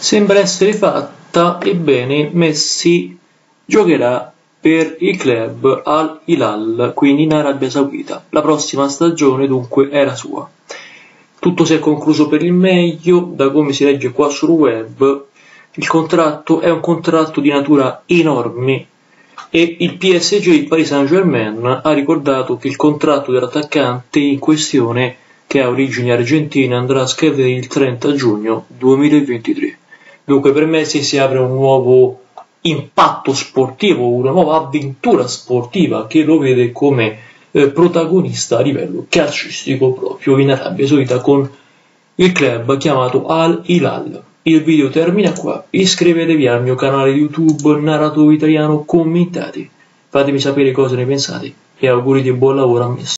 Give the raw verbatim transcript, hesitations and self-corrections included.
Sembra essere fatta, ebbene Messi giocherà per il club Al Hilal, quindi in Arabia Saudita. La prossima stagione dunque era sua. Tutto si è concluso per il meglio, da come si legge qua sul web. Il contratto è un contratto di natura enorme e il P S G, il Paris Saint-Germain, ha ricordato che il contratto dell'attaccante in questione, che ha origini argentine, andrà a scadere il trenta giugno duemilaventitré. Dunque per Messi si apre un nuovo impatto sportivo, una nuova avventura sportiva che lo vede come eh, protagonista a livello calcistico proprio in Arabia Saudita con il club chiamato Al Hilal. Il video termina qua, iscrivetevi al mio canale YouTube Narrativo Italiano, commentate, fatemi sapere cosa ne pensate e auguri di buon lavoro a Messi.